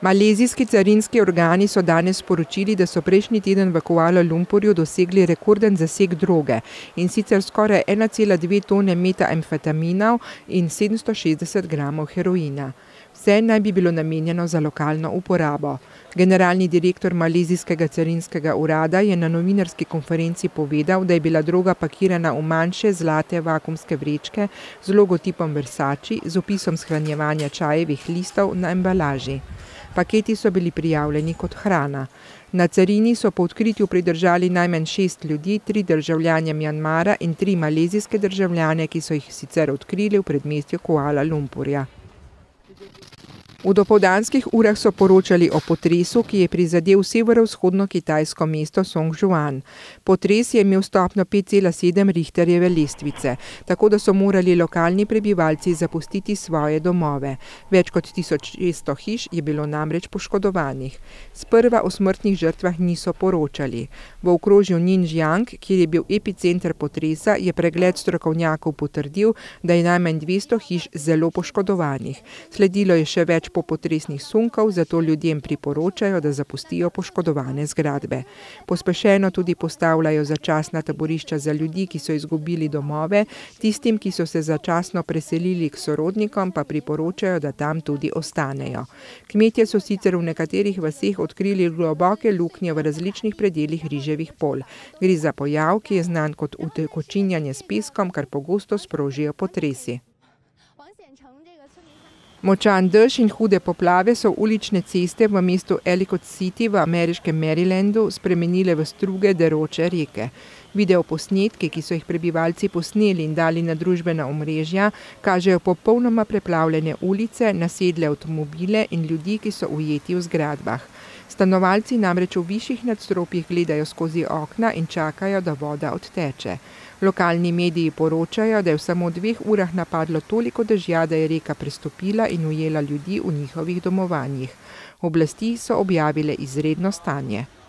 Malezijski carinski organi so danes sporočili, da so prejšnji teden v Kuala Lumpurju dosegli rekorden zaseg droge, in sicer skoraj 1,2 tone metamfetaminov in 760 gramov heroina. Vse naj bi bilo namenjeno za lokalno uporabo. Generalni direktor malezijskega carinskega urada je na novinarski konferenci povedal, da je bila droga pakirana v manjše zlate vakuumske vrečke z logotipom Versace z opisom shranjevanja čajevih listov na embalaži. Paketi so bili prijavljeni kot hrana. Na carini so po odkritju pridržali najmanj 6 ljudi, 3 državljane Mjanmara in 3 malezijske državljane, ki so jih sicer odkrili v predmestju Kuala Lumpurja. V dopoldanskih urah so poročali o potresu, ki je prizadel severovzhodno kitajsko mesto Songjuan. Potres je imel stopnjo 5,7 Richterjeve lestvice, tako da so morali lokalni prebivalci zapustiti svoje domove. Več kot 1600 hiš je bilo namreč poškodovanih. Sprva o smrtnih žrtvah niso poročali. V okrožju Ningjiang, kjer je bil epicenter potresa, je pregled strokovnjakov potrdil, da je najmanj 200 hiš zelo poškodovanih. Sledilo je še več popotresnih sunkov, zato ljudem priporočajo, da zapustijo poškodovane zgradbe. Pospešeno tudi postavljajo začasna taborišča za ljudi, ki so izgubili domove, tistim, ki so se začasno preselili k sorodnikom, pa priporočajo, da tam tudi ostanejo. Kmetje so sicer v nekaterih vaseh odkrili globoke luknje v različnih predelih riževih polj. Gre za pojav, ki je znan kot utekočinjanje s peskom, kar pogosto sprožijo potresi. Močan dež in hude poplave so ulične ceste v mestu Ellicott City v ameriškem Marylandu spremenile v struge deroče reke. Videoposnetki, ki so jih prebivalci posneli in dali na družbena omrežja, kažejo popolnoma preplavljene ulice, nasedle avtomobile in ljudi, ki so ujeti v zgradbah. Stanovalci namreč v višjih nadstropjih gledajo skozi okna in čakajo, da voda odteče. Lokalni mediji poročajo, da je v samo 2 urah napadlo toliko dežja, da je reka prestopila in ujela ljudi v njihovih domovanjih. Oblasti so objavile izredno stanje.